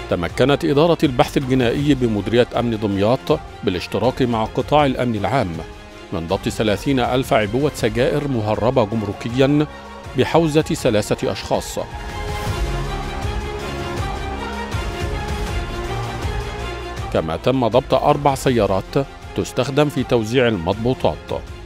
تمكنت إدارة البحث الجنائي بمديرية أمن دمياط بالاشتراك مع قطاع الأمن العام من ضبط 30,000 عبوة سجائر مهربة جمركيا بحوزة 3 أشخاص. كما تم ضبط 4 سيارات تستخدم في توزيع المضبوطات.